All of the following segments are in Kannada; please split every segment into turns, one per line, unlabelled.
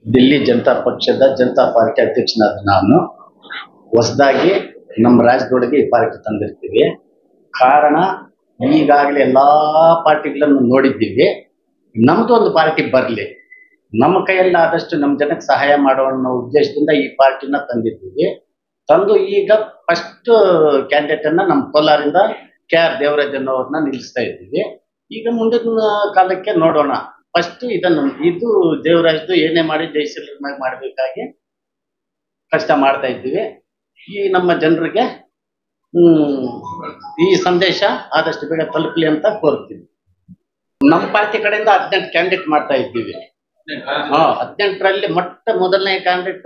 ದಿಲ್ಲಿ ಜನತಾ ಪಕ್ಷದ ಜನತಾ ಪಾರ್ಟಿ ಅಧ್ಯಕ್ಷನಾದ ನಾನು ಹೊಸದಾಗಿ ನಮ್ಮ ರಾಜ್ಯದೊಳಗೆ ಈ ಪಾರ್ಟಿ ತಂದಿರ್ತೀವಿ. ಕಾರಣ ಈಗಾಗಲೇ ಎಲ್ಲಾ ಪಾರ್ಟಿಗಳನ್ನು ನೋಡಿದ್ದೀವಿ. ನಮ್ದು ಒಂದು ಪಾರ್ಟಿ ಬರಲಿ, ನಮ್ಮ ಕೈಯಲ್ಲಿ ಆದಷ್ಟು ನಮ್ಮ ಜನಕ್ಕೆ ಸಹಾಯ ಮಾಡುವ ಅನ್ನೋ ಉದ್ದೇಶದಿಂದ ಈ ಪಾರ್ಟಿನ ತಂದಿದ್ದೀವಿ. ತಂದು ಈಗ ಫಸ್ಟ್ ಕ್ಯಾಂಡಿಡೇಟ್ ಅನ್ನ ನಮ್ಮ ಕೋಲಾರಿಂದ KR ದೇವರಾಜ್ ಅನ್ನೋರನ್ನ ನಿಲ್ಲಿಸ್ತಾ ಇದ್ದೀವಿ. ಈಗ ಮುಂದಿನ ಕಾಲಕ್ಕೆ ನೋಡೋಣ. ಫಸ್ಟ್ ಇದು ದೇವರಾಜ್ದು ಏನೇ ಮಾಡಿ ಜಯಶೀಲರನ್ನಾಗಿ ಮಾಡಬೇಕಾಗಿ ಕಷ್ಟ ಮಾಡ್ತಾ ಇದ್ದೀವಿ. ಈ ನಮ್ಮ ಜನರಿಗೆ ಈ ಸಂದೇಶ ಆದಷ್ಟು ಬೇಗ ತಲುಪಲಿ ಅಂತ ಕೋರ್ತೀವಿ. ನಮ್ಮ ಪಾರ್ಟಿ ಕಡೆಯಿಂದ 18 ಕ್ಯಾಂಡಿಡೇಟ್ ಮಾಡ್ತಾ ಇದ್ದೀವಿ. 18ರಲ್ಲಿ ಮೊದಲನೇ ಕ್ಯಾಂಡಿಡೇಟ್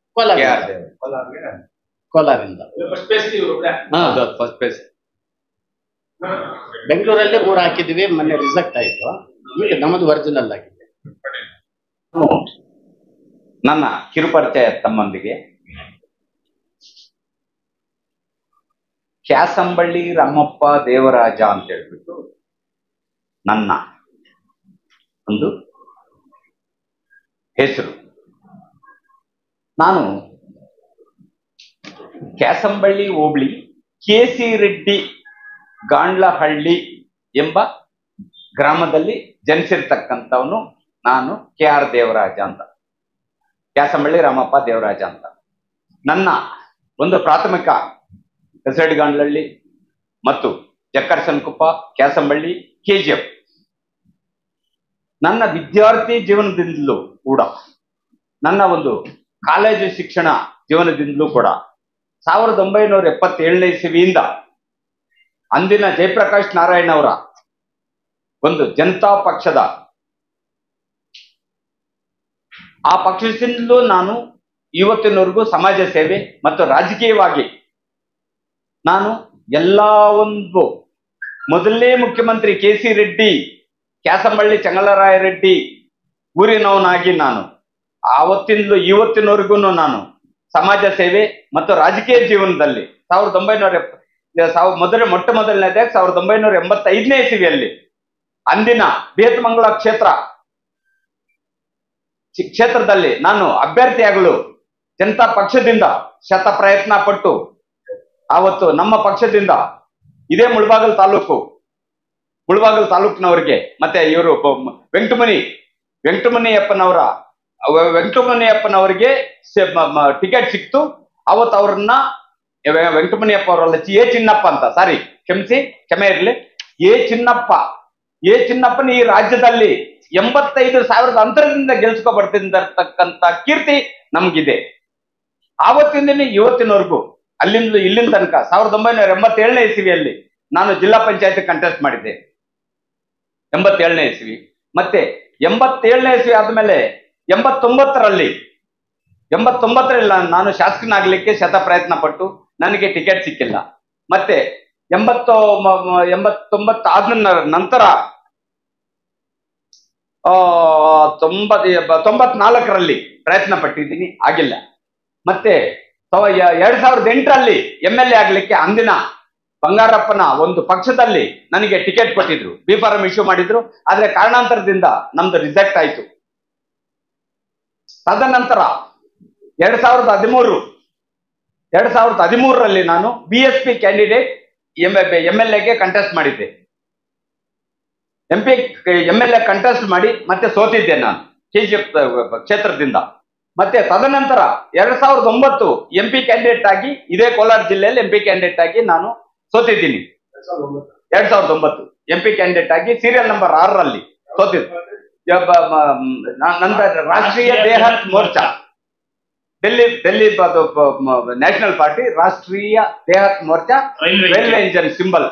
ಕೋಲಾರಿಂದ. ಬೆಂಗಳೂರಲ್ಲಿ 3 ಹಾಕಿದ್ವಿ, ಮೊನ್ನೆ ರಿಸೆಕ್ಟ್ ಆಯ್ತು. ಈಗ ನಮ್ಮದು ಒರಿಜಿನಲ್ ಆಗಿದೆ.
ನನ್ನ ಕಿರುಪರಿಚಯ ತಮ್ಮೊಂದಿಗೆ ಕ್ಯಾಸಂಬಳ್ಳಿ ರಾಮಪ್ಪ ದೇವರಾಜ ಅಂತ ಹೇಳ್ಬಿಟ್ಟು ನನ್ನ ಒಂದು ಹೆಸರು. ನಾನು ಕ್ಯಾಸಂಬಳ್ಳಿ ಹೋಬಳಿ KC ರೆಡ್ಡಿ ಗಾಂಡ್ಲಹಳ್ಳಿ ಎಂಬ ಗ್ರಾಮದಲ್ಲಿ ಜನಿಸಿರ್ತಕ್ಕಂಥವನು. ನಾನು KR ದೇವರಾಜ ಅಂತ, ಕ್ಯಾಸಂಬಳ್ಳಿ ರಾಮಪ್ಪ ದೇವರಾಜ ಅಂತ. ನನ್ನ ಒಂದು ಪ್ರಾಥಮಿಕ ಕಸಡಿಗಾಂಡ್ಲಹಳ್ಳಿ ಮತ್ತು ಜಕ್ಕರ್ಸನ್ಕೊಪ್ಪ, ಕ್ಯಾಸಂಬಳ್ಳಿ, KGF. ನನ್ನ ವಿದ್ಯಾರ್ಥಿ ಜೀವನದಿಂದಲೂ ಕೂಡ, ನನ್ನ ಒಂದು ಕಾಲೇಜು ಶಿಕ್ಷಣ ಜೀವನದಿಂದಲೂ ಕೂಡ 1977ನೇ ಇಸವಿಯಿಂದ ಅಂದಿನ ಜಯಪ್ರಕಾಶ್ ನಾರಾಯಣ್ ಅವರ ಒಂದು ಜನತಾ ಪಕ್ಷದ ಆ ಪಕ್ಷದಿಂದಲೂ ನಾನು ಇವತ್ತಿನವರೆಗೂ ಸಮಾಜ ಸೇವೆ ಮತ್ತು ರಾಜಕೀಯವಾಗಿ ನಾನು ಎಲ್ಲ ಒಂದು ಮೊದಲನೇ ಮುಖ್ಯಮಂತ್ರಿ KC ರೆಡ್ಡಿ, ಕ್ಯಾಸಂಬಳ್ಳಿ ಚೆಂಗಲರಾಯ ರೆಡ್ಡಿ ಊರಿನವನಾಗಿ ನಾನು ಆವತ್ತಿಂದಲೂ ಇವತ್ತಿನವರೆಗೂ ನಾನು ಸಮಾಜ ಸೇವೆ ಮತ್ತು ರಾಜಕೀಯ ಜೀವನದಲ್ಲಿ ಮೊಟ್ಟ ಮೊದಲನೇದಾಗಿ 1985ನೇ ಇಸವಿಯಲ್ಲಿ ಅಂದಿನ ಬೇತಮಂಗಲ ಕ್ಷೇತ್ರದಲ್ಲಿ ನಾನು ಅಭ್ಯರ್ಥಿಯಾಗಲು ಜನತಾ ಪಕ್ಷದಿಂದ ಶತ ಪ್ರಯತ್ನ ಪಟ್ಟು ಆವತ್ತು ನಮ್ಮ ಪಕ್ಷದಿಂದ ಇದೇ ಮುಳಬಾಗಲ್ ತಾಲೂಕಿನವರಿಗೆ ಮತ್ತೆ ಇವರು ವೆಂಕಟಮುನಿಯಪ್ಪನವರಿಗೆ ಟಿಕೆಟ್ ಸಿಕ್ತು. ಅವತ್ತು ಅವ್ರನ್ನ ವೆಂಕಟಮುನಿಯಪ್ಪ ಅವರಲ್ಲ, ಎ ಚಿನ್ನಪ್ಪ ಅಂತ, ಸಾರಿ ಕ್ಷಮೆ ಇರಲಿ, ಎ ಚಿನ್ನಪ್ಪನ ಈ ರಾಜ್ಯದಲ್ಲಿ 85,000 ಅಂತರದಿಂದ ಗೆಲ್ಸ್ಕೊಬರ್ತಿರ್ತಕ್ಕಂಥ ಕೀರ್ತಿ ನಮ್ಗಿದೆ. ಆವತ್ತಿಂದ ಇವತ್ತಿನವರೆಗೂ ಇಲ್ಲಿನ ತನಕ 1987ನೇ ಇಸವಿಯಲ್ಲಿ ನಾನು ಜಿಲ್ಲಾ ಪಂಚಾಯತ್ ಕಂಟೆಸ್ಟ್ ಮಾಡಿದ್ದೆ. 87ನೇ ಇಸವಿ. ಮತ್ತೆ 87ನೇ ಇಸವಿ ಆದ್ಮೇಲೆ 89ರಲ್ಲಿ ನಾನು ಶಾಸಕನಾಗ್ಲಿಕ್ಕೆ ಶತ ಪ್ರಯತ್ನ ಪಟ್ಟು ನನಗೆ ಟಿಕೆಟ್ ಸಿಕ್ಕಿಲ್ಲ. ಮತ್ತೆ 89 ಆದ ನಂತರ 94ರಲ್ಲಿ ಪ್ರಯತ್ನ ಪಟ್ಟಿದ್ದೀನಿ, ಆಗಿಲ್ಲ. ಮತ್ತೆ 2008ರಲ್ಲಿ MLA ಆಗ್ಲಿಕ್ಕೆ ಅಂದಿನ ಬಂಗಾರಪ್ಪನ ಒಂದು ಪಕ್ಷದಲ್ಲಿ ನನಗೆ ಟಿಕೆಟ್ ಕೊಟ್ಟಿದ್ರು, ಬಿ ಫಾರಂ ಇಶ್ಯೂ ಮಾಡಿದ್ರು. ಆದ್ರೆ ಕಾರಣಾಂತರದಿಂದ ನಮ್ದು ರಿಜೆಕ್ಟ್ ಆಯ್ತು. ತದನಂತರ 2013ರಲ್ಲಿ ನಾನು BSP ಕ್ಯಾಂಡಿಡೇಟ್ MLAಗೆ ಕಂಟೆಸ್ಟ್ ಮಾಡಿದ್ದೆ. MLA ಕಂಟೆಸ್ಟ್ ಮಾಡಿ ಮತ್ತೆ ಸೋತಿದ್ದೆ ನಾನು KGF ಕ್ಷೇತ್ರದಿಂದ. ಮತ್ತೆ ತದನಂತರ 2009 MP ಕ್ಯಾಂಡಿಡೇಟ್ ಆಗಿ ಇದೇ ಕೋಲಾರ ಜಿಲ್ಲೆಯಲ್ಲಿ MP ಕ್ಯಾಂಡಿಡೇಟ್ ಆಗಿ ನಾನು ಸೋತಿದ್ದೀನಿ. 2009 MP ಕ್ಯಾಂಡಿಡೇಟ್ ಆಗಿ ಸೀರಿಯಲ್ ನಂಬರ್ 6ರಲ್ಲಿ ಸೋತಿದ್ದು. ನಂತರ Rashtriya Dehat Morcha, Delhi national party, Rashtriya Dehat Morcha, railway engine symbol.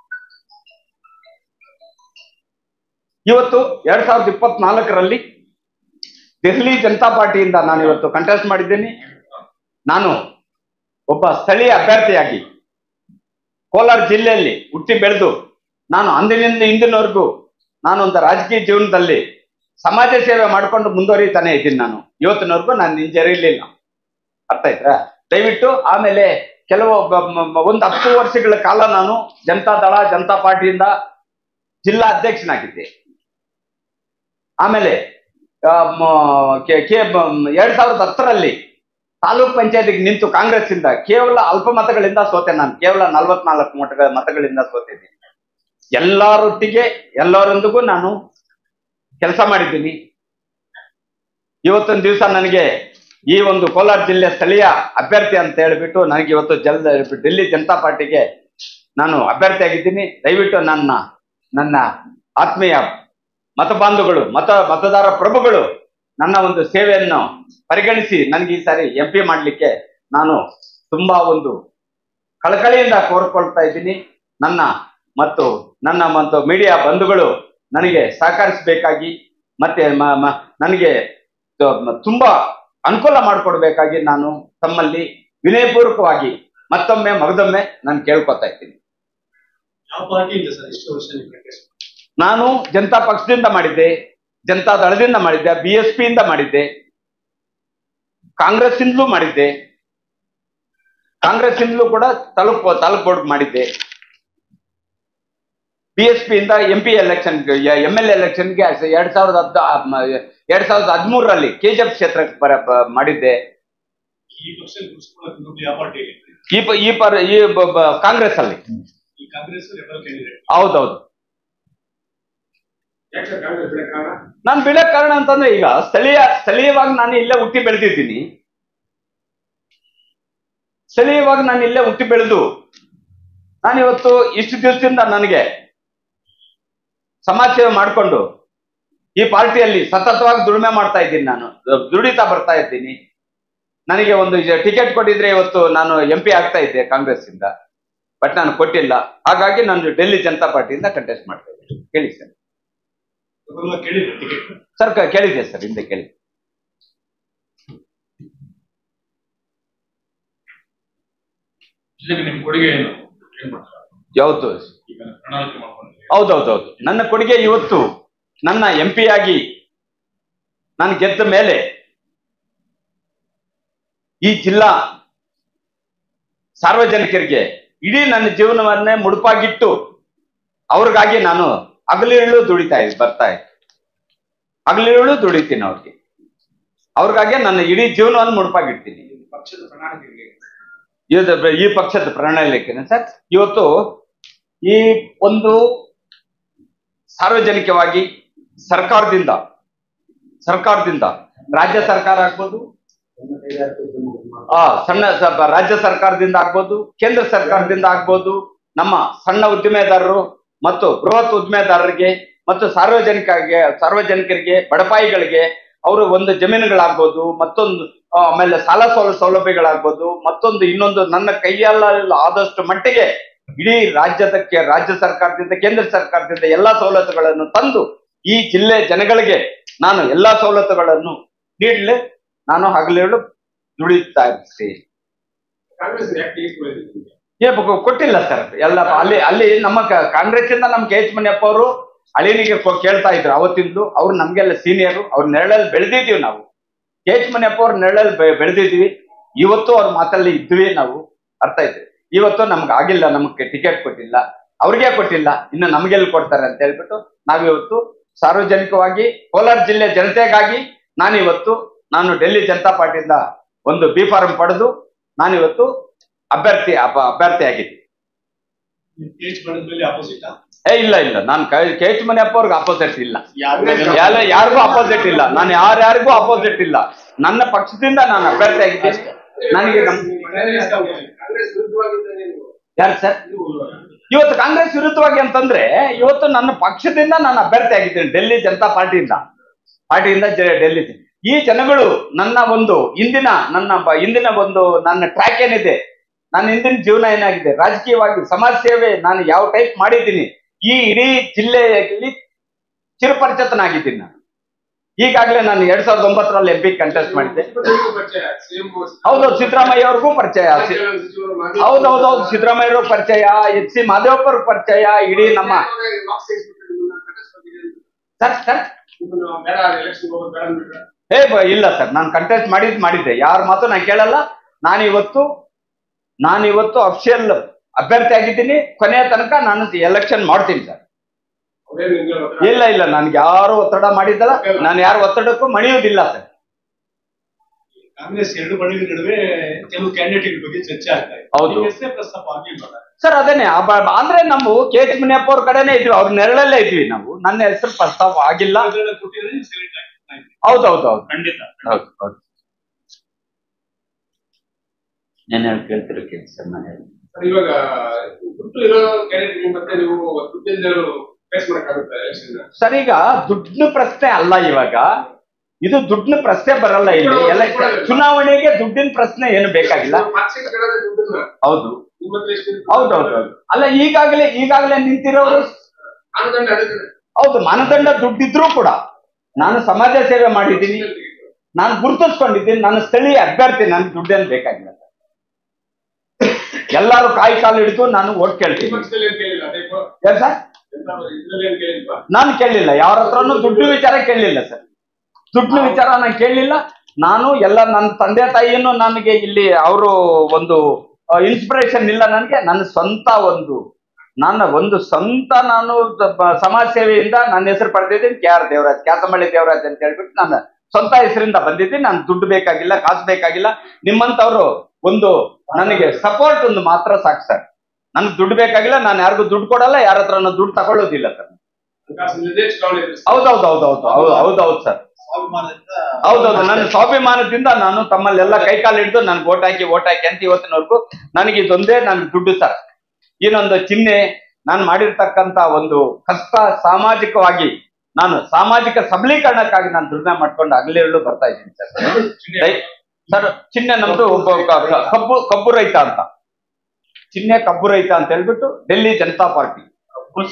ಇವತ್ತು 2024ರಲ್ಲಿ ದೆಹಲಿ ಜನತಾ ಪಾರ್ಟಿಯಿಂದ ನಾನು ಇವತ್ತು ಕಂಟೆಸ್ಟ್ ಮಾಡಿದ್ದೀನಿ. ನಾನು ಒಬ್ಬ ಸ್ಥಳೀಯ ಅಭ್ಯರ್ಥಿಯಾಗಿ ಕೋಲಾರ ಜಿಲ್ಲೆಯಲ್ಲಿ ಹುಟ್ಟಿ ಬೆಳೆದು ನಾನು ಅಂದಿನಿಂದ ಇಂದಿನವರೆಗೂ ನಾನೊಂದು ರಾಜಕೀಯ ಜೀವನದಲ್ಲಿ ಸಮಾಜ ಸೇವೆ ಮಾಡ್ಕೊಂಡು ಮುಂದುವರಿತಾನೆ ಇದ್ದೀನಿ. ನಾನು ಇವತ್ತಿನವರೆಗೂ ನಾನು ಹಿಂಜರಿಲಿಲ್ಲ. ಅರ್ಥ ಆಯ್ತಾ? ದಯವಿಟ್ಟು ಆಮೇಲೆ ಒಂದು 10 ವರ್ಷಗಳ ಕಾಲ ನಾನು ಜನತಾ ಪಾರ್ಟಿಯಿಂದ ಜಿಲ್ಲಾ ಅಧ್ಯಕ್ಷನಾಗಿದ್ದೆ. ಆಮೇಲೆ 2010ರಲ್ಲಿ ತಾಲೂಕ್ ಪಂಚಾಯತಿಗೆ ನಿಂತು ಕಾಂಗ್ರೆಸ್ ಇಂದ ಕೇವಲ ಅಲ್ಪ ಮತಗಳಿಂದ ಸೋತೆ. ನಾನು ಕೇವಲ 44 ಮತಗಳಿಂದ ಸೋತಿದ್ದೀನಿ. ಎಲ್ಲರೊಟ್ಟಿಗೆ ಎಲ್ಲರೊಂದಿಗೂ ನಾನು ಕೆಲಸ ಮಾಡಿದ್ದೀನಿ. ಇವತ್ತೊಂದು ದಿವಸ ನನಗೆ ಈ ಒಂದು ಕೋಲಾರ ಜಿಲ್ಲೆ ಸ್ಥಳೀಯ ಅಭ್ಯರ್ಥಿ ಅಂತ ಹೇಳಿಬಿಟ್ಟು ನನಗೆ ಇವತ್ತು ಡೆಲ್ಲಿ ಜನತಾ ಪಾರ್ಟಿಗೆ ನಾನು ಅಭ್ಯರ್ಥಿ ಆಗಿದ್ದೀನಿ. ದಯವಿಟ್ಟು ನನ್ನ ಆತ್ಮೀಯ ಮತಬಾಂಧುಗಳು ಮತದಾರ ಪ್ರಭುಗಳು ನನ್ನ ಒಂದು ಸೇವೆಯನ್ನು ಪರಿಗಣಿಸಿ ನನಗೆ ಈ ಸಾರಿ MP ಮಾಡಲಿಕ್ಕೆ ನಾನು ತುಂಬಾ ಒಂದು ಕಳಕಳಿಯಿಂದ ಕೋರ್ಕೊಳ್ತಾ ಇದ್ದೀನಿ. ನನ್ನ ಮತ್ತು ಮೀಡಿಯಾ ಬಂಧುಗಳು ನನಗೆ ಸಹಕರಿಸಬೇಕಾಗಿ ಮತ್ತೆ ನನಗೆ ತುಂಬಾ ಅನುಕೂಲ ಮಾಡಿಕೊಡ್ಬೇಕಾಗಿ ನಾನು ತಮ್ಮಲ್ಲಿ ವಿನಯಪೂರ್ವಕವಾಗಿ ಮಗದೊಮ್ಮೆ ನಾನು ಕೇಳ್ಕೊತಾ ಇದ್ದೀನಿ. ನಾನು ಜನತಾ ಪಕ್ಷದಿಂದ ಮಾಡಿದ್ದೆ, ಜನತಾ ದಳದಿಂದ ಮಾಡಿದ್ದೆ, BSP ಇಂದ ಮಾಡಿದ್ದೆ, ಕಾಂಗ್ರೆಸ್ ಇಂದಲೂ ಮಾಡಿದ್ದೆ, ಕಾಂಗ್ರೆಸ್ ಇಂದಲೂ ಕೂಡ ತಾಲೂಕ್ ಬೋರ್ಡ್ ಮಾಡಿದ್ದೆ. BSP ಇಂದ MP ಎಲೆಕ್ಷನ್ MLA ಎಲೆಕ್ಷನ್ಗೆ 2013ರಲ್ಲಿ KGF ಕ್ಷೇತ್ರಕ್ಕೆ ಮಾಡಿದ್ದೆ. ಕಾಂಗ್ರೆಸ್ ಅಲ್ಲಿ ಹೌದೌದು. ನಾನು ಬೀಳಕ್ ಕಾರಣ ಅಂತಂದ್ರೆ ಈಗ ಸ್ಥಳೀಯವಾಗಿ ನಾನು ಇಲ್ಲೇ ಹುಟ್ಟಿ ಬೆಳೆದಿದ್ದೀನಿ. ಸ್ಥಳೀಯವಾಗಿ ನಾನು ಇಲ್ಲೇ ಹುಟ್ಟಿ ಬೆಳೆದು ನಾನಿವತ್ತು ಇಷ್ಟು ದಿವಸದಿಂದ ನನಗೆ ಸಮಾಜ ಸೇವೆ ಮಾಡಿಕೊಂಡು ಈ ಪಾರ್ಟಿಯಲ್ಲಿ ಸತತವಾಗಿ ದುಡಿಮೆ ಮಾಡ್ತಾ ಇದ್ದೀನಿ. ನಾನು ದುಡಿತಾ ಬರ್ತಾ ಇದ್ದೀನಿ. ನನಗೆ ಒಂದು ಟಿಕೆಟ್ ಕೊಟ್ಟಿದ್ರೆ ಇವತ್ತು ನಾನು MP ಆಗ್ತಾ ಇದ್ದೆ ಕಾಂಗ್ರೆಸ್ ಇಂದ. ಬಟ್ ನಾನು ಕೊಟ್ಟಿಲ್ಲ. ಹಾಗಾಗಿ ನಾನು ಡೆಲ್ಲಿ ಜನತಾ ಪಾರ್ಟಿಯಿಂದ ಕಂಟೆಸ್ಟ್ ಮಾಡ್ತಾ ಇದ್ದೀನಿ. ಕೇಳಿ ಸರ್. ಕೇಳಿದ್ದೆ ಸರ್, ಹಿಂದೆ ಕೇಳಿ. ಯಾವತ್ತು? ಹೌದೌದೌದು. ನನ್ನ ಕೊಡುಗೆ ಇವತ್ತು ನನ್ನ MP ಆಗಿ ನಾನು ಗೆದ್ದ ಮೇಲೆ ಈ ಜಿಲ್ಲಾ ಸಾರ್ವಜನಿಕರಿಗೆ ಇಡೀ ನನ್ನ ಜೀವನವನ್ನೇ ಮುಡುಪಾಗಿಟ್ಟು ಅವ್ರಿಗಾಗಿ ನಾನು ಹಗಲಿರುಳು ಬರ್ತಾ ಇದ್ದೆ. ಹಗಲಿರುಳು ದುಡಿತೀನಿ ಅವ್ರಿಗಾಗಿ ನನ್ನ ಇಡೀ ಜೀವನವನ್ನು ಮುಡುಪಾಗಿಡ್ತೀನಿ. ಈ ಪಕ್ಷದ ಪ್ರಣಾಳಿಕೆನ ಸರ್, ಇವತ್ತು ಈ ಒಂದು ಸಾರ್ವಜನಿಕವಾಗಿ ಸರ್ಕಾರದಿಂದ ರಾಜ್ಯ ಸರ್ಕಾರ ಆಗ್ಬೋದು, ರಾಜ್ಯ ಸರ್ಕಾರದಿಂದ ಆಗ್ಬೋದು, ಕೇಂದ್ರ ಸರ್ಕಾರದಿಂದ ಆಗ್ಬೋದು, ನಮ್ಮ ಸಣ್ಣ ಉದ್ದಿಮೆದಾರರು ಮತ್ತು ಬೃಹತ್ ಉದ್ದಿಮೆದಾರರಿಗೆ ಮತ್ತು ಸಾರ್ವಜನಿಕರಿಗೆ ಬಡಪಾಯಿಗಳಿಗೆ ಅವರು ಒಂದು ಜಮೀನುಗಳಾಗ್ಬೋದು, ಮತ್ತೊಂದು ಆಮೇಲೆ ಸಾಲ ಸೌಲಭ್ಯಗಳಾಗ್ಬೋದು, ಇನ್ನೊಂದು ನನ್ನ ಕೈಯಲ್ಲ ಆದಷ್ಟು ಮಟ್ಟಿಗೆ ಇಡೀ ರಾಜ್ಯ ಸರ್ಕಾರದಿಂದ ಕೇಂದ್ರ ಸರ್ಕಾರದಿಂದ ಎಲ್ಲಾ ಸವಲತ್ತುಗಳನ್ನು ತಂದು ಈ ಜಿಲ್ಲೆ ಜನಗಳಿಗೆ ನಾನು ಎಲ್ಲಾ ಸವಲತ್ತುಗಳನ್ನು ನೀಡಲು ನಾನು ಹಗಲಿರುಳು ದುಡಿತಾ ಇರ್ತೀನಿ. ಕೊಟ್ಟಿಲ್ಲ ಸರ್. ಎಲ್ಲ ಅಲ್ಲಿ ನಮ್ಮ ಕಾಂಗ್ರೆಸ್ ಇಂದ ನಮ್ KH ಮುನಿಯಪ್ಪ ಅವರು ಅಳಿನಿಗೆ ಕೇಳ್ತಾ ಇದ್ರು ಅವತ್ತಿಂದು. ಅವ್ರು ನಮ್ಗೆಲ್ಲ ಸೀನಿಯರು. ಅವ್ರ ನೆರಳಲ್ಲಿ ಬೆಳೆದಿದ್ದೀವಿ ನಾವು. KH ಮುನಿಯಪ್ಪ ಅವ್ರ ನೆರಳಲ್ಲಿ ಬೆಳೆದಿದ್ವಿ. ಇವತ್ತು ಅವ್ರ ಮಾತಲ್ಲಿ ಇದ್ವಿ ನಾವು. ಅರ್ಥ ಇದ್ವಿ. ಇವತ್ತು ನಮ್ಗೆ ಆಗಿಲ್ಲ, ನಮ್ಗೆ ಟಿಕೆಟ್ ಕೊಟ್ಟಿಲ್ಲ, ಅವ್ರಿಗೆ ಕೊಟ್ಟಿಲ್ಲ, ಇನ್ನು ನಮ್ಗೆಲ್ಲಿ ಕೊಡ್ತಾರೆ ಅಂತ ಹೇಳ್ಬಿಟ್ಟು ನಾವಿವತ್ತು ಸಾರ್ವಜನಿಕವಾಗಿ ಕೋಲಾರ ಜಿಲ್ಲೆ ಜನತೆಗಾಗಿ ನಾನು ಡೆಲ್ಲಿ ಜನತಾ ಪಾರ್ಟಿಯಿಂದ ಒಂದು B ಫಾರ್ಮ್ ಪಡೆದು ನಾನಿವತ್ತು ಅಭ್ಯರ್ಥಿ ಆಗಿದ್ದೀನಿ. ಇಲ್ಲ ನಾನು KH ಮುನಿಯಪ್ಪ ಅವ್ರಿಗೆ ಅಪೋಸಿಟ್ ಇಲ್ಲ, ಯಾರಿಗೂ ಅಪೋಸಿಟ್ ಇಲ್ಲ. ನಾನು ಯಾರ್ಯಾರಿಗೂ ಅಪೋಸಿಟ್ ಇಲ್ಲ. ನನ್ನ ಪಕ್ಷದಿಂದ ನಾನು ಅಭ್ಯರ್ಥಿ ಆಗಿದ್ದೀನಿ. ನನಗೆ ಯಾರು ಸರ್ ಇವತ್ತು ಕಾಂಗ್ರೆಸ್ ವಿರುದ್ಧವಾಗಿ ಅಂತಂದ್ರೆ ಇವತ್ತು ನನ್ನ ಪಕ್ಷದಿಂದ ನಾನು ಅಭ್ಯರ್ಥಿ ಆಗಿದ್ದೀನಿ ಡೆಲ್ಲಿ ಜನತಾ ಪಾರ್ಟಿಯಿಂದ ಡೆಲ್ಲಿ. ಈ ಜನಗಳು ನನ್ನ ಟ್ರ್ಯಾಕ್ ಏನಿದೆ, ನನ್ನ ಹಿಂದಿನ ಜೀವನ ಏನಾಗಿದೆ, ರಾಜಕೀಯವಾಗಿ ಸಮಾಜ ಸೇವೆ ನಾನು ಯಾವ ಟೈಪ್ ಮಾಡಿದ್ದೀನಿ, ಈ ಇಡೀ ಜಿಲ್ಲೆಯಲ್ಲಿ ಚಿರಪರಿಚಿತನಾಗಿದ್ದೀನಿ ನಾನು. ಈಗಾಗಲೇ ನಾನು 2009ರಲ್ಲಿ MP ಕಂಟೆಸ್ಟ್ ಮಾಡಿದ್ದೆ. ಹೌದೌದು, ಸಿದ್ದರಾಮಯ್ಯ ಅವ್ರಿಗೂ ಪರಿಚಯ. ಹೌದೌದು, ಸಿದ್ದರಾಮಯ್ಯ ಅವ್ರ ಪರಿಚಯ, HC ಮಾದೇವಪ್ಪ ಅವ್ರ ಪರಿಚಯ, ಇಡೀ ನಮ್ಮ ಇಲ್ಲ ಸರ್, ನಾನು ಕಂಟೆಸ್ಟ್ ಮಾಡಿದ್ದೆ. ಯಾರ ಮಾತು ನಾನು ಕೇಳಲ್ಲ. ನಾನಿವತ್ತು ಅಫಿಷಿಯಲ್ ಅಭ್ಯರ್ಥಿ ಆಗಿದ್ದೀನಿ. ಕೊನೆಯ ತನಕ ನಾನು ಎಲೆಕ್ಷನ್ ಮಾಡ್ತೀನಿ ಸರ್. ಇಲ್ಲ ಇಲ್ಲ, ನನ್ಗೆ ಯಾರು ಒತ್ತಡ ಮಾಡಿದ್ದಲ್ಲ, ನಾನು ಯಾರು ಒತ್ತಡಕ್ಕೂ ಮಣಿಯುವುದಿಲ್ಲ ಸರ್.
ಕಾಂಗ್ರೆಸ್ ಎರಡು ಬಣಗಳ ನಡುವೆ ಕೆಲವು ಕ್ಯಾಂಡಿಡೇಟ್ ಬಗ್ಗೆ ಚರ್ಚೆ ಆಗ್ತಾ ಇದೆ.
ಹೌದು
ಪ್ರಸ್ತಾಪ ಆಗಿಲ್ಲ
ಸರ್. ಅದೇನೆ ಅಂದ್ರೆ ನಾವು KH ಮುನಿಯಪ್ಪ ಅವ್ರ ಕಡೆನೆ ಇದ್ವಿ, ಅವ್ರ ನೆರಳಲ್ಲೇ ಇದ್ವಿ ನಾವು. ನನ್ನ ಹೆಸರು ಪ್ರಸ್ತಾಪ ಆಗಿಲ್ಲ. ಹೌದೌದು
ಖಂಡಿತ.
ಹೌದು ಹೌದು. ಏನ್ ಹೇಳಿ ಕೇಳ್ತಿರೋ ಕೇಳಿ ಸರ್. ನಾನು
ಇವಾಗ ದುಡ್ಡು ಇರೋ ಕ್ಯಾಂಡಿಡೇಟ್ ಮತ್ತೆ ನೀವು ದುಡ್ಡಿಂದ ಫೇಸ್ ಮಾಡಕ್ಕಾಗುತ್ತೆ ಎಲೆಕ್ಷನ್
ಸರ್? ಈಗ ದುಡ್ಡಿನ ಪ್ರಶ್ನೆ ಅಲ್ಲ, ಇವಾಗ ಇದು ದುಡ್ಡಿನ ಪ್ರಶ್ನೆ ಬರಲ್ಲ ಇಲ್ಲಿ. ಎಲ್ಲ ಚುನಾವಣೆಗೆ ದುಡ್ಡಿನ ಪ್ರಶ್ನೆ ಏನು ಬೇಕಾಗಿಲ್ಲ. ಹೌದು ಹೌದೌದು. ಅಲ್ಲ, ಈಗಾಗಲೇ ನಿಂತಿರೋರು ಹೌದು, ಮಾನದಂಡ ದುಡ್ಡಿದ್ರು ಕೂಡ ನಾನು ಸಮಾಜ ಸೇವೆ ಮಾಡಿದ್ದೀನಿ, ನಾನು ಗುರುತಿಸ್ಕೊಂಡಿದ್ದೀನಿ, ನಾನು ಸ್ಥಳೀಯ ಅಭ್ಯರ್ಥಿ, ನನ್ಗೆ ದುಡ್ಡೇನು ಬೇಕಾಗಿಲ್ಲ. ಎಲ್ಲಾರು ಕಾಯಿ ಕಾಲು ಹಿಡಿದು ನಾನು ಓಟ್ ಕೇಳ್ತೀನಿ. ಏನ್ ಸರ್? ನಾನು ಕೇಳಲಿಲ್ಲ, ಯಾರ ಹತ್ರನೂ ದುಡ್ಡು ವಿಚಾರ ಕೇಳಲಿಲ್ಲ ಸರ್. ದುಡ್ಡು ವಿಚಾರ ನಾನು ಕೇಳಲಿಲ್ಲ. ನಾನು ಎಲ್ಲ ನನ್ನ ತಂದೆ ತಾಯಿಯನ್ನು ನನಗೆ ಇಲ್ಲಿ ಅವರು ಒಂದು ಇನ್ಸ್ಪಿರೇಷನ್ ಇಲ್ಲ ನನಗೆ. ನನ್ನ ಸ್ವಂತ ಒಂದು ಸ್ವಂತ ನಾನು ಸಮಾಜ ಸೇವೆಯಿಂದ ನನ್ನ ಹೆಸರು ಪಡೆದಿದ್ದೀನಿ. KR ದೇವರಾಜ್, ಕ್ಯಾಸಮಳ್ಳಿ ದೇವರಾಜ್ ಅಂತ ಹೇಳ್ಬಿಟ್ಟು ನನ್ನ ಸ್ವಂತ ಹೆಸರಿಂದ ಬಂದಿದ್ದೀನಿ. ನಾನು ದುಡ್ಡು ಬೇಕಾಗಿಲ್ಲ, ಕಾಸು ಬೇಕಾಗಿಲ್ಲ. ನಿಮ್ಮಂತವ್ರು ನನಗೆ ಸಪೋರ್ಟ್ ಒಂದು ಮಾತ್ರ ಸಾಕು ಸರ್. ನನ್ಗೆ ದುಡ್ಡು ಬೇಕಾಗಿಲ್ಲ, ನಾನು ಯಾರಿಗೂ ದುಡ್ಡು ಕೊಡಲ್ಲ, ಯಾರ ಹತ್ರ ದುಡ್ಡು ತಗೊಳ್ಳೋದಿಲ್ಲ ಸರ್. ಹೌದೌದು ಸರ್. ಹೌದೌದು, ನನ್ನ ಸ್ವಾಭಿಮಾನದಿಂದ ನಾನು ತಮ್ಮಲ್ಲೆಲ್ಲ ಕೈಕಾಲು ಹಿಡಿದು ನನ್ಗೆ ಓಟ್ ಹಾಕಿ ಅಂತ ಇವತ್ತಿನವರೆಗೂ ನನಗೆ ಇದೊಂದೇ ನನ್ನ ದುಡ್ಡು ಸರ್. ಇನ್ನೊಂದು ಚಿಹ್ನೆ, ನಾನು ಮಾಡಿರ್ತಕ್ಕಂತ ಒಂದು ಕಷ್ಟ ಸಾಮಾಜಿಕವಾಗಿ, ನಾನು ಸಾಮಾಜಿಕ ಸಬಲೀಕರಣಕ್ಕಾಗಿ ನಾನು ದುರ್ಣೆ ಮಾಡ್ಕೊಂಡು ಹಗಲಿರುಳು ಬರ್ತಾ ಇದ್ದೀನಿ ಸರ್. ಸರ್, ಚಿಹ್ನೆ ನಮ್ದು ಕಬ್ಬು ರೈತ ಅಂತ, ಚಿಹ್ನೆ ಕಬ್ಬು ರೈತ ಅಂತ ಹೇಳ್ಬಿಟ್ಟು ಡೆಲ್ಲಿ ಜನತಾ ಪಾರ್ಟಿ. ಕಬ್ಬು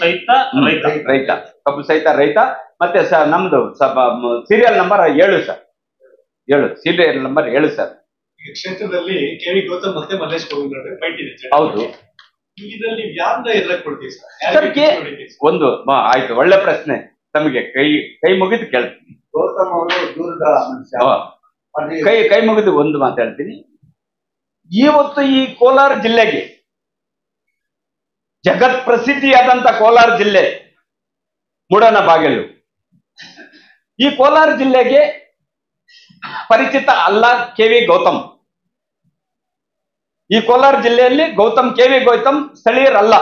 ಸಹಿತ ರೈತ. ಮತ್ತೆ ಸರ್ ನಮ್ದು serial number 7 sir. 7 serial number 7 sir.
ಕ್ಷೇತ್ರದಲ್ಲಿ KV ಗೌತಮ್ ಮತ್ತೆ ಮಲ್ಲೇಶ್ ಬಾಬು ಫೈಟ್ ಇದೆ.
ಹೌದು.
ಇದರಲ್ಲಿ ಯಾರನ್ನ ಎದುರಾಗಿ ಕೊಡ್ತೀವಿ
ಸರ್? ಒಂದು ಆಯ್ತು, ಒಳ್ಳೆ ಪ್ರಶ್ನೆ. ತಮಗೆ ಕೈ ಮುಗಿದು ಕೇಳ್ತೀನಿ.
ಗೌತಮ್ ಅವರು ದೂರದ ಮನುಷ್ಯ.
ಕೈ ಮುಗಿದು ಒಂದು ಮಾತು ಹೇಳ್ತೀನಿ. ಇವತ್ತು ಈ ಕೋಲಾರ ಜಿಲ್ಲೆಗೆ, ಜಗತ್ ಪ್ರಸಿದ್ಧಿಯಾದಂತ ಕೋಲಾರ ಜಿಲ್ಲೆ ಮೂಡನ ಬಾಗಿಲು, ಈ ಕೋಲಾರ ಜಿಲ್ಲೆಗೆ ಪರಿಚಿತ ಅಲ್ಲ KV ಗೌತಮ್. ಈ ಕೋಲಾರ ಜಿಲ್ಲೆಯಲ್ಲಿ KV ಗೌತಮ್ ಸ್ಥಳೀಯರಲ್ಲ.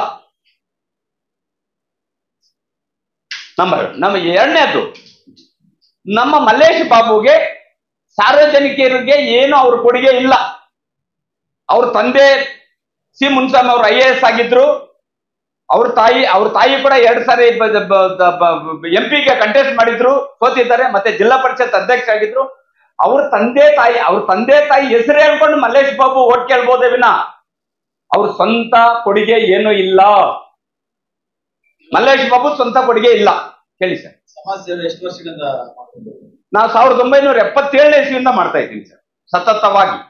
ನಮ್ಮ ಎರಡನೇದು, ನಮ್ಮ ಮಲ್ಲೇಶ್ ಬಾಬುಗೆ ಸಾರ್ವಜನಿಕರಿಗೆ ಏನು ಅವ್ರ ಕೊಡುಗೆ ಇಲ್ಲ. ಅವ್ರ ತಂದೆ ಸಿ ಮುನ್ಸ್ವಾಮಿ ಅವರು IAS ಆಗಿದ್ರು. ಅವ್ರ ತಾಯಿ ಕೂಡ 2 ಸಾರಿ MP ಗೆ ಕಂಟೆಸ್ಟ್ ಮಾಡಿದ್ರು, ಸೋತಿದ್ದಾರೆ. ಮತ್ತೆ ಜಿಲ್ಲಾ ಪರಿಷತ್ ಅಧ್ಯಕ್ಷ ಆಗಿದ್ರು. ಅವ್ರ ತಂದೆ ತಾಯಿ ಹೆಸರು ಹೇಳ್ಕೊಂಡು ಮಲ್ಲೇಶ್ ಬಾಬು ಓಟ್ ಕೇಳ್ಬೋದೇ ವಿನ ಅವ್ರ ಸ್ವಂತ ಕೊಡುಗೆ ಏನೂ ಇಲ್ಲ. ಮಲ್ಲೇಶ್ ಬಾಬು ಸ್ವಂತ ಕೊಡುಗೆ ಇಲ್ಲ. ಹೇಳಿ ಸರ್.
ಸಮಾಜ ಸೇವೆ ಎಷ್ಟು ವರ್ಷದಿಂದ?
ನಾವು 1977ನೇ ಇಸ್ವಿಯಿಂದ ಮಾಡ್ತಾ ಇದ್ದೀನಿ ಸರ್, ಸತತವಾಗಿ.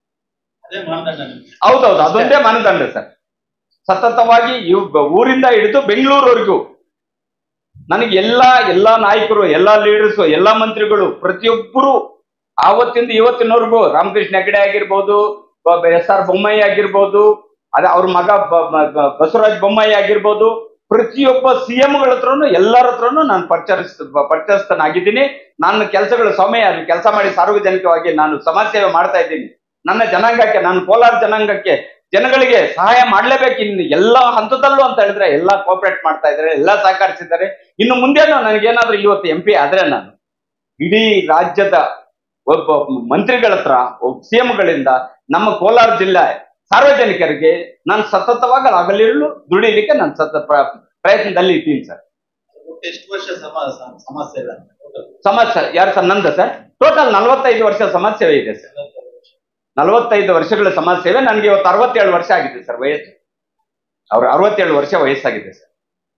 ಹೌದೌದು, ಅದೊಂದೇ ಮಾನದಂಡ ಸರ್. ಸತತವಾಗಿ ಊರಿಂದ ಹಿಡಿದು ಬೆಂಗಳೂರವರೆಗೂ ನನಗೆ ಎಲ್ಲಾ ನಾಯಕರು, ಎಲ್ಲಾ ಲೀಡರ್ಸ್, ಎಲ್ಲಾ ಮಂತ್ರಿಗಳು, ಪ್ರತಿಯೊಬ್ಬರು ಆವತ್ತಿಂದ ಇವತ್ತಿನವರೆಗೂ, ರಾಮಕೃಷ್ಣ ಹೆಗಡೆ ಆಗಿರ್ಬೋದು, SR ಬೊಮ್ಮಾಯಿ ಆಗಿರ್ಬೋದು, ಅದೇ ಅವ್ರ ಮಗ ಬಸವರಾಜ ಬೊಮ್ಮಾಯಿ ಆಗಿರ್ಬೋದು, ಪ್ರತಿಯೊಬ್ಬ CMಗಳ ಹತ್ರನು ಎಲ್ಲರ ಹತ್ರನು ನಾನು ಪರಿಚಯಸ್ಥನಾಗಿದ್ದೀನಿ. ನನ್ನ ಕೆಲಸಗಳು ಸ್ವಾಮಿ ಕೆಲಸ ಮಾಡಿ ಸಾರ್ವಜನಿಕವಾಗಿ ನಾನು ಸಮಾಜ ಸೇವೆ ಮಾಡ್ತಾ ಇದ್ದೀನಿ. ನನ್ನ ಜನಾಂಗಕ್ಕೆ, ನಾನು ಕೋಲಾರ ಜನಾಂಗಕ್ಕೆ, ಜನಗಳಿಗೆ ಸಹಾಯ ಮಾಡ್ಲೇಬೇಕು. ಇನ್ನು ಎಲ್ಲಾ ಹಂತದಲ್ಲೂ ಅಂತ ಹೇಳಿದ್ರೆ ಎಲ್ಲಾ ಕೋಆಪರೇಟ್ ಮಾಡ್ತಾ ಇದ್ದಾರೆ, ಎಲ್ಲಾ ಸಹಕರಿಸಿದ್ದಾರೆ. ಇನ್ನು ಮುಂದೇನು ನನಗೇನಾದ್ರೂ ಇವತ್ತು MP ಆದ್ರೆ ನಾನು ಇಡೀ ರಾಜ್ಯದ ಒಬ್ಬ ಮಂತ್ರಿಗಳ ಹತ್ರ, CMಗಳಿಂದ ನಮ್ಮ ಕೋಲಾರ ಜಿಲ್ಲೆ ಸಾರ್ವಜನಿಕರಿಗೆ ನಾನು ಸತತವಾಗಿ ಹಗಲಿರುಳು ದುಡಿಲಿಕ್ಕೆ ನಾನು ಪ್ರಯತ್ನದಲ್ಲಿ ಇದ್ದೀನಿ ಸರ್.
ಎಷ್ಟು ವರ್ಷ ಸಮಾಜ ಸೇವೆ?
ಯಾರು ಸರ್? ನಂದ ಸರ್ ಟೋಟಲ್ 45 ವರ್ಷ ಸಮಾಜ ಸೇವೆ ಇದೆ ಸರ್. 45 ವರ್ಷಗಳ ಸಮಾಜ ಸೇವೆ. ನನಗೆ ಇವತ್ತು 67 ವರ್ಷ ಆಗಿದೆ ಸರ್ ವಯಸ್ಸು. ಅವ್ರ 67 ವರ್ಷ ವಯಸ್ಸಾಗಿದೆ ಸರ್.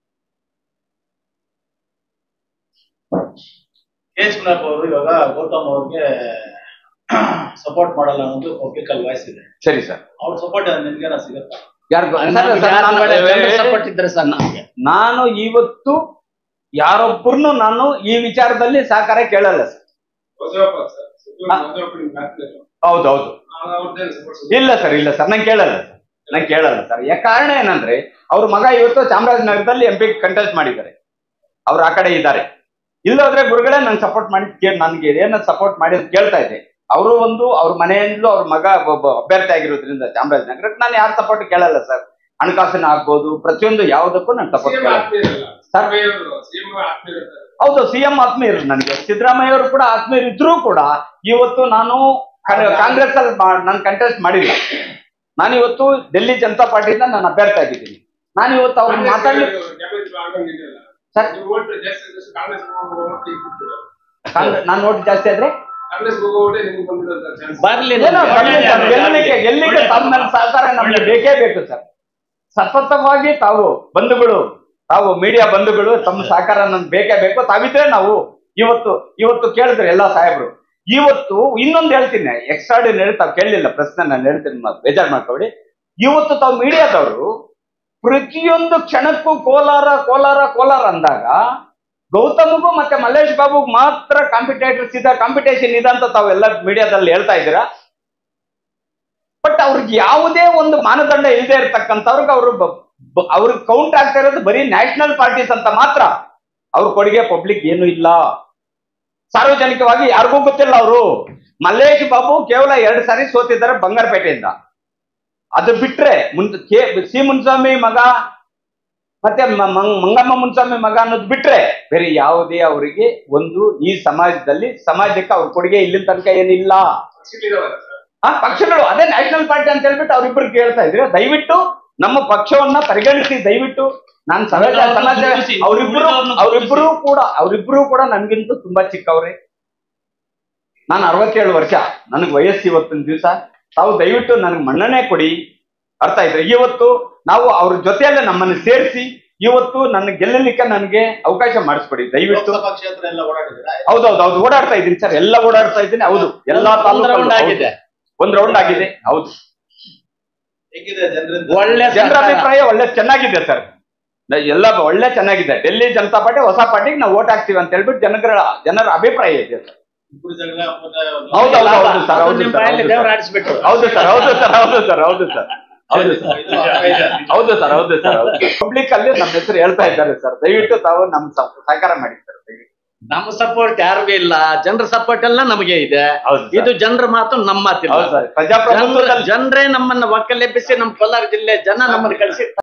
KH ಮುನಿಯಪ್ಪ ಅವರು ಇವಾಗ ಗೌತಮ್ ಅವ್ರಿಗೆ ಸಪೋರ್ಟ್ ಮಾಡಲ್ಲ ಅನ್ನೋದು ಪಬ್ಲಿಕ್ ಅಲ್ಲಿ ವಾಯ್ಸ್ ಇದೆ.
ಸರಿ ಸರ್.
ಅವ್ರ ಸಪೋರ್ಟ್ ನಿಮ್ಗೆ ಸಿಗುತ್ತಾ?
ಸಪೋರ್ಟ್ ಇದ್ರೆ ಸರ್
ನಾನು ಇವತ್ತು ಯಾರೊಬ್ಬರನ್ನು ನಾನು ಈ ವಿಚಾರದಲ್ಲಿ ಸಹಕಾರ ಕೇಳಲ್ಲ ಸರ್. ಹೌದೌದು. ಇಲ್ಲ ಸರ್ ನಂಗೆ ಕೇಳಲ್ಲ ಸರ್. ಕಾರಣ ಏನಂದ್ರೆ ಅವ್ರ ಮಗ ಇವತ್ತು ಚಾಮರಾಜನಗರದಲ್ಲಿ MP ಕಂಟೆಸ್ಟ್ ಮಾಡಿದ್ದಾರೆ. ಅವ್ರು ಆ ಕಡೆ ಇದ್ದಾರೆ. ಇಲ್ಲೋದ್ರೆ ಗುರುಗಳೇ ನಂಗೆ ಸಪೋರ್ಟ್ ಮಾಡಿ ನನ್ಗೆ ಏನ ಸಪೋರ್ಟ್ ಮಾಡಿ ಅಂತ ಕೇಳ್ತಾ ಇದ್ದೆ. ಅವರು ಒಂದು ಅವ್ರ ಮನೆಯಿಂದಲೂ ಅವ್ರ ಮಗ ಒಬ್ಬ ಅಭ್ಯರ್ಥಿ ಆಗಿರೋದ್ರಿಂದ ಚಾಮರಾಜನಗರಕ್ಕೆ ನಾನು ಯಾರ ಸಪೋರ್ಟ್ ಕೇಳಲ್ಲ ಸರ್. ಹಣಕಾಸಿನ ಆಗ್ಬೋದು, ಪ್ರತಿಯೊಂದು ಯಾವುದಕ್ಕೂ ನಾನು ಸಪೋರ್ಟ್ ಸರ್. ಹೌದು, ಸಿಎಂ ಆತ್ಮೀಯರು ನನಗೆ. ಸಿದ್ದರಾಮಯ್ಯ ಅವರು ಕೂಡ ಆತ್ಮೀಯರು ಇದ್ರೂ ಕೂಡ ಇವತ್ತು ನಾನು ಕಾಂಗ್ರೆಸ್ ಅಲ್ಲಿ ನಾನು ಕಂಟೆಸ್ಟ್ ಮಾಡಿಲ್ಲ. ನಾನಿವತ್ತು ಡೆಲ್ಲಿ ಜನತಾ ಪಾರ್ಟಿಯಿಂದ ನಾನು ಅಭ್ಯರ್ಥಿ ಆಗಿದ್ದೀನಿ. ನಾನಿವತ್ತು ಅವ್ರನ್ನ ಮಾತಾಡ್ಲಿ ಸರ್. ನಾನು ಓಟ್ ಜಾಸ್ತಿ ಆದ್ರೆ ಗೆಲ್ಲಿಗೆ ತಮ್ಮ ಸಹಕಾರ ನಮ್ಗೆ ಬೇಕೇ ಬೇಕು ಸರ್. ಸತತವಾಗಿ ತಾವು ಬಂಧುಗಳು, ತಾವು ಮೀಡಿಯಾ ಬಂಧುಗಳು ತಮ್ಮ ಸಹಕಾರ ನಮ್ಗೆ ಬೇಕೇ ಬೇಕು. ತಾವಿದ್ರೆ ನಾವು ಇವತ್ತು ಕೇಳಿದ್ರೆ ಎಲ್ಲಾ ಸಾಹೇಬ್ರು. ಇವತ್ತು ಇನ್ನೊಂದು ಹೇಳ್ತೀನಿ, ಎಕ್ಸ್ಟ್ರಾರ್ಡಿನರಿ ತಾವು ಕೇಳಲಿಲ್ಲ ಪ್ರಶ್ನೆ, ನಾನು ಹೇಳ್ತೀನಿ, ಬೇಜಾರು ಮಾಡ್ಕೊಬೇಡಿ. ಇವತ್ತು ತಾವು ಮೀಡಿಯಾದವರು ಪ್ರತಿಯೊಂದು ಕ್ಷಣಕ್ಕೂ ಕೋಲಾರ ಕೋಲಾರ ಕೋಲಾರ ಅಂದಾಗ ಗೌತಮ್ಗೂ ಮತ್ತೆ ಮಲ್ಲೇಶ್ ಬಾಬುಗ್ ಮಾತ್ರ ಕಾಂಪಿಟೇಷನ್ ಇದೆ ಅಂತ ತಾವೆಲ್ಲ ಮೀಡಿಯಾದಲ್ಲಿ ಹೇಳ್ತಾ ಇದ್ದೀರಾ. ಬಟ್ ಅವ್ರಿಗೆ ಯಾವುದೇ ಒಂದು ಮಾನದಂಡ ಇಲ್ಲದೆ ಇರತಕ್ಕಂಥವ್ರಿಗೆ ಅವ್ರಿಗೆ ಕೌಂಟ್ ಆಗ್ತಾ ಇರೋದು ಬರೀ ನ್ಯಾಷನಲ್ ಪಾರ್ಟೀಸ್ ಅಂತ ಮಾತ್ರ. ಅವ್ರ ಕೊಡುಗೆ ಪಬ್ಲಿಕ್ ಏನು ಇಲ್ಲ, ಸಾರ್ವಜನಿಕವಾಗಿ ಯಾರಿಗೂ ಗೊತ್ತಿಲ್ಲ. ಅವರು ಮಲ್ಲೇಶ್ ಬಾಬು ಕೇವಲ 2 ಸಾರಿ ಸೋತಿದ್ದಾರೆ ಬಂಗಾರಪೇಟೆಯಿಂದ. ಅದು ಬಿಟ್ರೆ ಸಿ ಮುನ್ಸ್ವಾಮಿ ಮಗ ಮತ್ತೆ ಮಂಗಮ್ಮ ಮುನ್ಸ್ವಾಮಿ ಮಗ ಅನ್ನೋದು ಬಿಟ್ರೆ ಬೇರೆ ಯಾವುದೇ ಅವರಿಗೆ ಒಂದು ಈ ಸಮಾಜಕ್ಕೆ ಅವ್ರ ಕೊಡುಗೆ ಇಲ್ಲಿನ ತನಕ ಏನಿಲ್ಲ. ಪಕ್ಷಗಳು ಅದೇ ನ್ಯಾಷನಲ್ ಪಾರ್ಟಿ ಅಂತ ಹೇಳ್ಬಿಟ್ಟು ಅವ್ರಿಬ್ರು ಕೇಳ್ತಾ ಇದ್ರೆ ದಯವಿಟ್ಟು ನಮ್ಮ ಪಕ್ಷವನ್ನ ಪರಿಗಣಿಸಿ. ದಯವಿಟ್ಟು ನಾನು ಸಮಾಜ ಅವರಿಬ್ರು ಕೂಡ ನನ್ಗಿಂತ ತುಂಬಾ ಚಿಕ್ಕವ್ರೆ. ನಾನು 67 ವರ್ಷ, ನನಗೆ ವಯಸ್ಸು ಇವತ್ತಿನ ದಿವಸ. ತಾವು ದಯವಿಟ್ಟು ನನಗೆ ಮನ್ನಣೆ ಕೊಡಿ. ಅರ್ಥ ಆಯ್ತು? ಇವತ್ತು ನಾವು ಅವ್ರ ಜೊತೆಯಲ್ಲೇ ನಮ್ಮನ್ನು ಸೇರಿಸಿ ಇವತ್ತು ನನ್ನ ಗೆಲ್ಲಲಿಕ್ಕೆ ನನಗೆ ಅವಕಾಶ ಮಾಡಿಸ್ಕೊಡಿ ದಯವಿಟ್ಟು. ಹೌದೌದು, ಓಡಾಡ್ತಾ ಇದ್ದೀನಿ ಸರ್, ಎಲ್ಲ ಓಡಾಡ್ತಾ ಇದ್ದೀನಿ. ಹೌದು, ಎಲ್ಲಾ ತಾಲೂಕು ಆಗಿದೆ, ಒಂದ್ ರೌಂಡ್ ಆಗಿದೆ. ಹೌದು, ಜನರ ಅಭಿಪ್ರಾಯ ಒಳ್ಳೆ ಚೆನ್ನಾಗಿದೆ ಸರ್, ಎಲ್ಲ ಒಳ್ಳೆ ಚೆನ್ನಾಗಿದೆ. ಡೆಲ್ಲಿ ಜನತಾ ಪಾರ್ಟಿ ಹೊಸ ಪಾರ್ಟಿಗೆ ನಾವು ಓಟ್ ಹಾಕ್ತೀವಿ ಅಂತ ಹೇಳ್ಬಿಟ್ಟು ಜನರ ಅಭಿಪ್ರಾಯ ಇದೆ ಸರ್. ಹೌದು ಸರ್, ಪಬ್ಲಿಕ್ ಅಲ್ಲಿ ನಮ್ಮ ಹೆಸರು ಹೇಳ್ತಾ ಇದ್ದಾರೆ ಸರ್. ದಯವಿಟ್ಟು ತಾವು ನಮ್ ಸಹಕಾರ ಮಾಡಿ ಸರ್.
ನಮ್ಮ ಸಪೋರ್ಟ್ ಯಾರಿಗೂ ಇಲ್ಲ, ಜನರ ಸಪೋರ್ಟ್ ಎಲ್ಲ ನಮಗೆ ಇದೆ. ಇದು ಜನರ ಮಾತು, ನಮ್ಮ ಮಾತಿಲ್ಲ.
ಪ್ರಜಾಪ್ರಭುತ್ವದಲ್ಲಿ
ಜನರೇ ನಮ್ಮನ್ನ ಒಕ್ಕಲೆಬ್ಬಿಸಿ ನಮ್ಮ ಕೋಲಾರ ಜಿಲ್ಲೆ ಜನ ನಮ್ಮನ್ನು ಕಳಿಸಿ